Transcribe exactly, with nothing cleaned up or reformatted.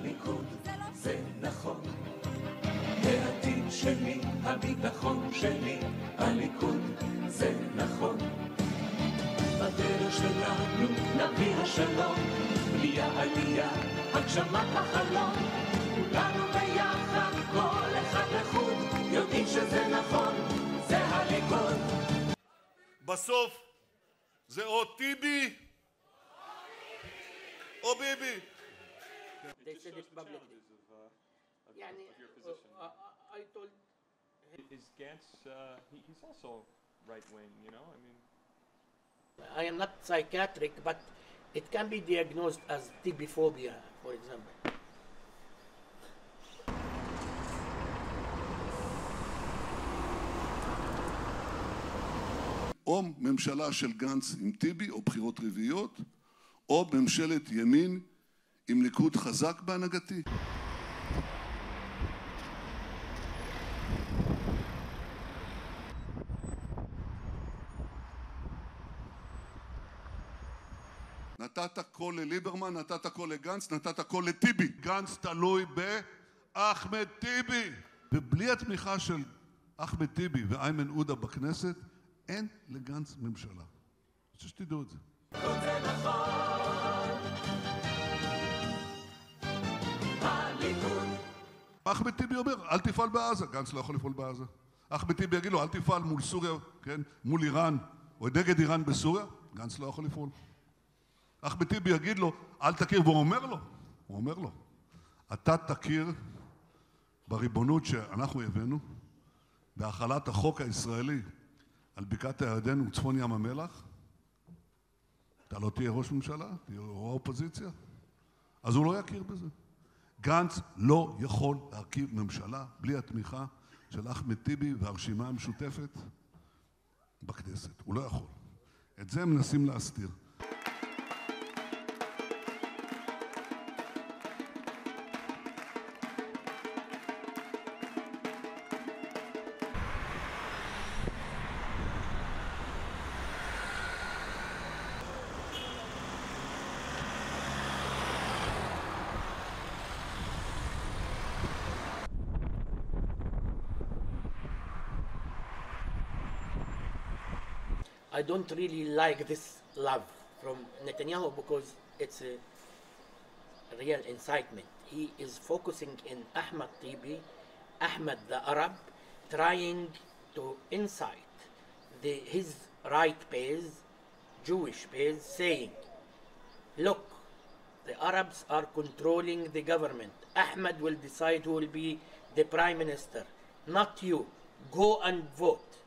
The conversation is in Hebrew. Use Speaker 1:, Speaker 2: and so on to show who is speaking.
Speaker 1: הליכוד זה נכון, העתיד שלי, הביטחון שלי, הליכוד זה נכון. בדרך שלנו נביא השלום, בלי העלייה, הגשמת החלום, כולנו ביחד, כל אחד לחוד, יודעים שזה נכון, זה הליכוד.
Speaker 2: בסוף זה או טיבי או ביבי.
Speaker 3: They said it publicly. يعني, uh, I told
Speaker 4: Is Gantz, uh, he, he's also right-wing, you know, I mean...
Speaker 3: I am not psychiatric, but it can be diagnosed as T-B-phobia, for example.
Speaker 2: או ממשלה של גנץ עם טיבי או בחירות רביעיות, או ממשלת ימין עם ליכוד חזק בהנהגתי. נתת קול לליברמן, נתת קול לגנץ, נתת קול לטיבי. גנץ תלוי באחמד טיבי. ובלי התמיכה של אחמד טיבי ואיימן עודה בכנסת, אין לגנץ ממשלה. אני חושב שתדעו את זה.
Speaker 1: זה נכון, הליכוד.
Speaker 2: אחמד טיבי אומר, אל תפעל בעזה. גנץ לא יכול לפעול בעזה. אחמד טיבי יגיד לו, אל תפעל מול סוריה, כן? מול איראן, או נגד איראן בסוריה. גנץ לא יכול לפעול. אחמד טיבי יגיד לו, אל תכיר, והוא אומר לו, הוא אומר לו, אתה תכיר בריבונות שאנחנו הבאנו, בהחלת החוק הישראלי על בקעת הירדן וצפון ים המלח, אתה לא תהיה ראש ממשלה, תהיה ראש האופוזיציה, אז הוא לא יכיר בזה. גנץ לא יכול להרכיב ממשלה בלי התמיכה של אחמד טיבי והרשימה המשותפת בכנסת, הוא לא יכול. את זה הם מנסים להסתיר.
Speaker 3: I don't really like this love from Netanyahu because it's a real incitement. He is focusing in Ahmad Tibi, Ahmad the Arab, trying to incite the, his right base, Jewish base, saying, look, the Arabs are controlling the government. Ahmad will decide who will be the prime minister, not you. Go and vote.